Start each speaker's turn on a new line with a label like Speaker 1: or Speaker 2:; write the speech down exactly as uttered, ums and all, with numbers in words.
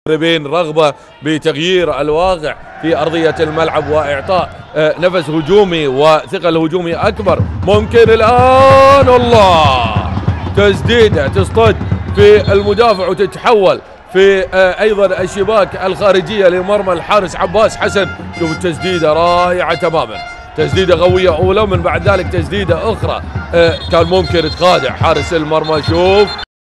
Speaker 1: المدربين رغبة بتغيير الواقع في أرضية الملعب وإعطاء نفس هجومي وثقل هجومي أكبر. ممكن الآن الله تسديدة تصطد في المدافع وتتحول في أيضا الشباك الخارجية لمرمى الحارس عباس حسن. شوف التسديدة رائعة تماما، تسديدة قوية أولى ومن بعد ذلك تسديدة أخرى كان ممكن تخادع حارس المرمى. شوف